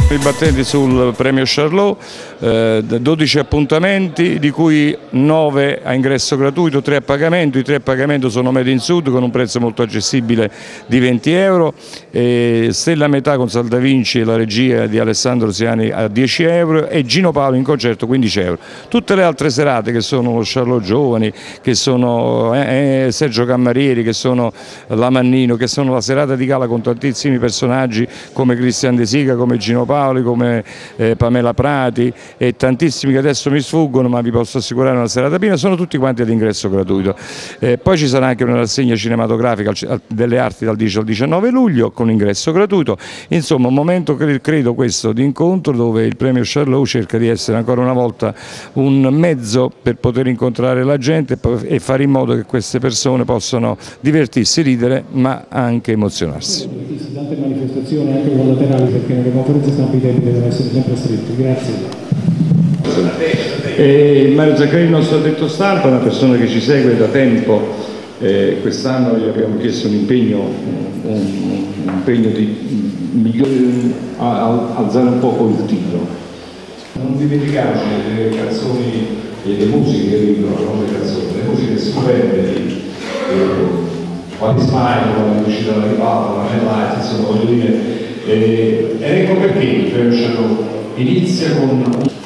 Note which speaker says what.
Speaker 1: I battenti sul premio Charlot, 12 appuntamenti, di cui 9 a ingresso gratuito, 3 a pagamento. I 3 a pagamento sono Made in Sud con un prezzo molto accessibile di 20 euro, Stella Metà con Salda Vinci e la regia di Alessandro Siani a 10 euro e Gino Paolo in concerto 15 euro. Tutte le altre serate, che sono lo Charlot Giovani, che sono Sergio Cammarieri, che sono la Mannino, che sono la serata di gala con tantissimi personaggi come Christian De Sica, come Gino Paolo, come Pamela Prati e tantissimi che adesso mi sfuggono, ma vi posso assicurare una serata piena, sono tutti quanti ad ingresso gratuito. Poi ci sarà anche una rassegna cinematografica delle arti dal 10 al 19 luglio con ingresso gratuito. Insomma, un momento credo questo di incontro dove il premio Charlot cerca di essere ancora una volta un mezzo per poter incontrare la gente e fare in modo che queste persone possano divertirsi, ridere ma anche emozionarsi.
Speaker 2: Tante manifestazioni anche collaterali, perché nelle conferenze stampa i tempi devono essere sempre stretti. Grazie.
Speaker 1: Mario Zaccarini, il nostro addetto stampa, una persona che ci segue da tempo, quest'anno gli abbiamo chiesto un impegno di alzare un poco il tiro.
Speaker 3: Non dimentichiamoci delle canzoni e le musiche che dicono, non le canzoni, le musiche stupende di What is Mine, quando è uscita la ribalta, la Light, insomma voglio dire, ed ecco perché il premio Charlot inizia con